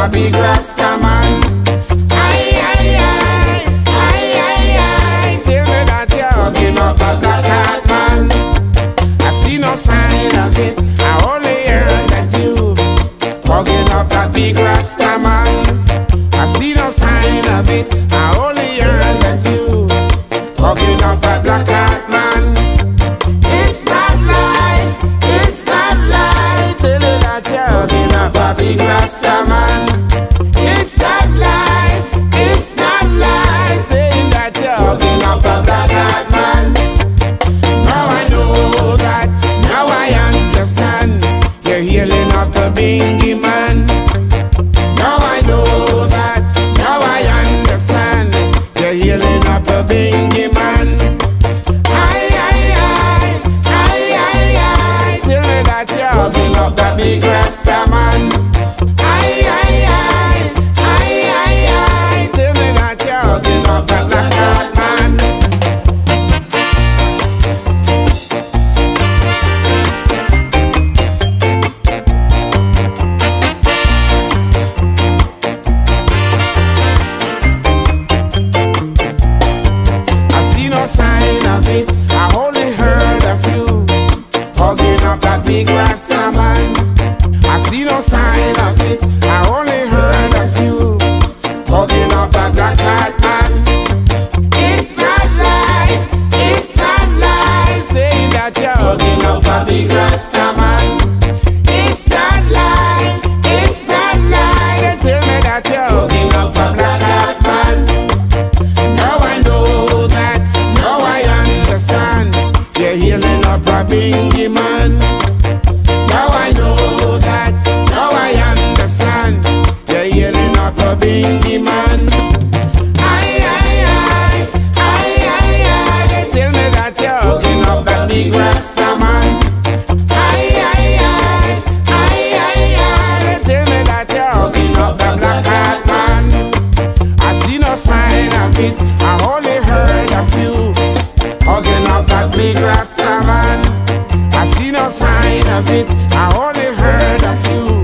a big Rasta man. Aye, aye, aye, aye, aye, aye. Tell me that you're hugging up a black cat man. I see no sign of it, I only heard that you hugging up a big Rasta man. I see no sign of it, I only heard that you hugging up a black cat man. It's not lie, it's not lie. Tell me that you're hugging up a big Rasta man. It's not lie, it's not lie. Saying that you're hugging up a black cat man. Now I know that, now I understand. You're healing up the bingy man. Now I know that, now I understand. You're healing up the bingy man. Aye, aye, aye, aye, aye, aye. Tell me that you're hugging up that big Rasta man. Aye, aye, aye, aye, aye, aye. Tell me that you're hugging up that black cat man. Sign of it, I only heard a few hugging up that big Rasta man. I see no sign of it, I only heard a few hugging up that black cat man. It's not lie, it's not lie. Saying that you're hugging up a big Rasta man. It's not lie, it's not lie. Tell me that you're hugging up a black cat man. Now I know that, now I understand. You're healing up a bingy man. Now I know that, now I understand. You're healing up a bingy man. Aye, aye, aye, aye, aye, aye. Tell me that you're hooking up that big Rasta man. Aye, aye, aye, aye, aye, aye. Tell me that you're hooking up that black cat man. I see no sign of it, I only heard a few hugging up that big Rasta man. I see no sign of it, I only heard a few